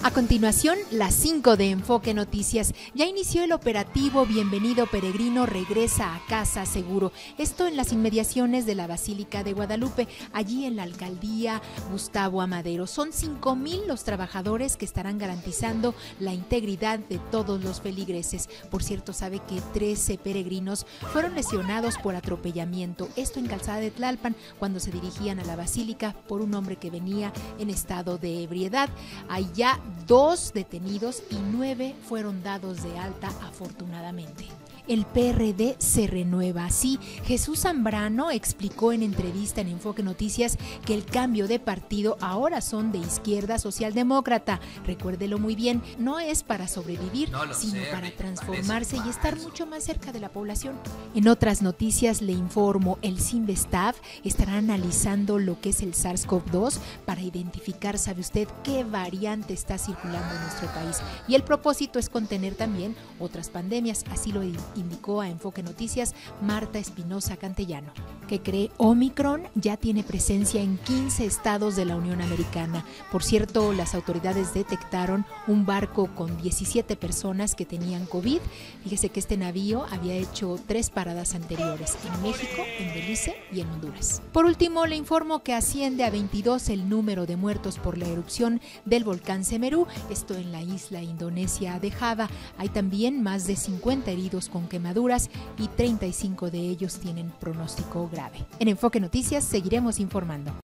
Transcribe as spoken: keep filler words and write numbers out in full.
A continuación, las cinco de Enfoque Noticias. Ya inició el operativo Bienvenido Peregrino Regresa a Casa Seguro. Esto en las inmediaciones de la Basílica de Guadalupe, allí en la alcaldía Gustavo Amadero. Son cinco mil los trabajadores que estarán garantizando la integridad de todos los feligreses. Por cierto, sabe que trece peregrinos fueron lesionados por atropellamiento. Esto en Calzada de Tlalpan, cuando se dirigían a la Basílica por un hombre que venía en estado de ebriedad. Hay ya dos detenidos y nueve fueron dados de alta afortunadamente. El P R D se renueva. Así, Jesús Zambrano explicó en entrevista en Enfoque Noticias que el cambio de partido ahora son de izquierda socialdemócrata. Recuérdelo muy bien, no es para sobrevivir, no sino sé, para transformarse y estar mucho más cerca de la población. En otras noticias le informo, el Cinvestav estará analizando lo que es el SARS CoV dos para identificar, ¿sabe usted qué variante está circulando en nuestro país? Y el propósito es contener también otras pandemias, así lo indicó a Enfoque Noticias Marta Espinosa Cantellano, que cree Omicron ya tiene presencia en quince estados de la Unión Americana. Por cierto, las autoridades detectaron un barco con diecisiete personas que tenían COVID. Fíjese que este navío había hecho tres paradas anteriores, en México, en Belice y en Honduras. Por último, le informo que asciende a veintidós el número de muertos por la erupción del volcán Semeru, esto en la isla indonesia de Java. Hay también más de cincuenta heridos con quemaduras y treinta y cinco de ellos tienen pronóstico grave. En Enfoque Noticias seguiremos informando.